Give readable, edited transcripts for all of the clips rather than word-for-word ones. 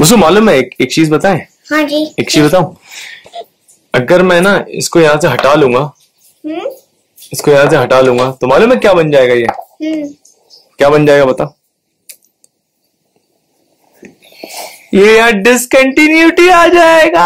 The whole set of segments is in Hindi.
मुझे मालूम है, एक चीज बताएं। हाँ जी। एक चीज बताऊं, अगर मैं ना इसको यहाँ से हटा लूंगा, इसको यहाँ से हटा लूंगा तो मालूम है क्या बन जाएगा ये? क्या बन जाएगा बता? ये यहाँ डिसकंटिन्यूटी आ जाएगा।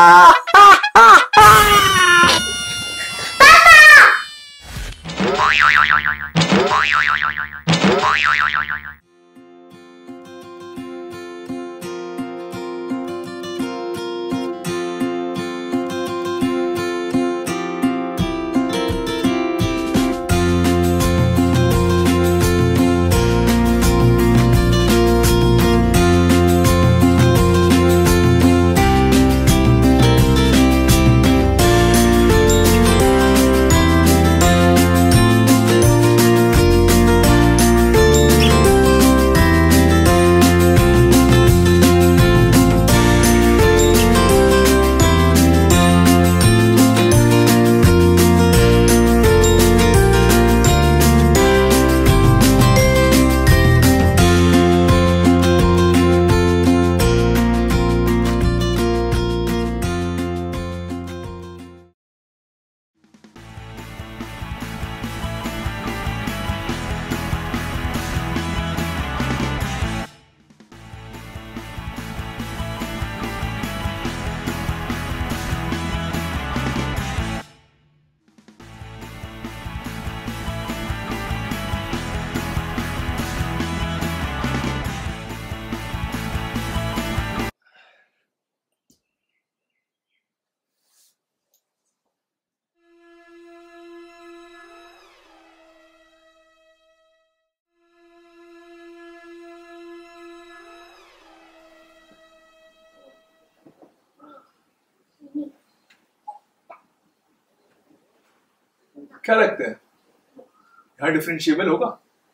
क्या लगता है यहाँ डिफरेंशिएबल होगा?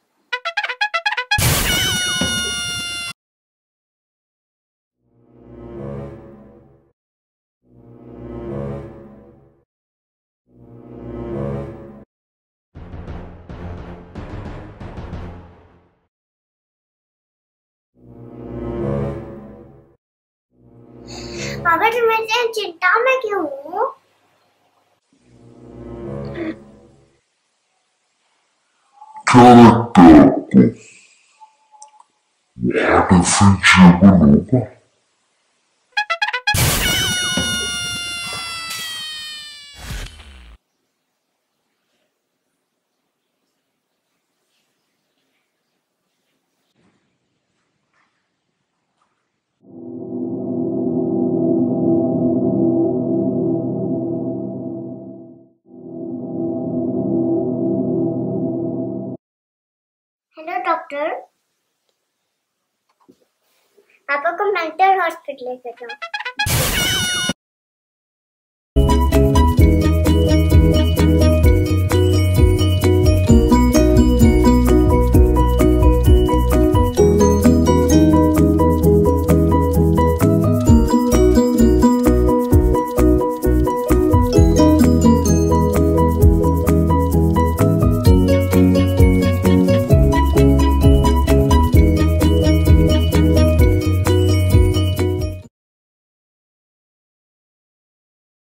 पापा तुम इतने चिंता में क्यों हो? क्या लगता है आपको वहाँ डिफरेंशिएबल होगा? हेलो डॉक्टर, पापा को मेंटल हॉस्पिटल लेकर जाओ।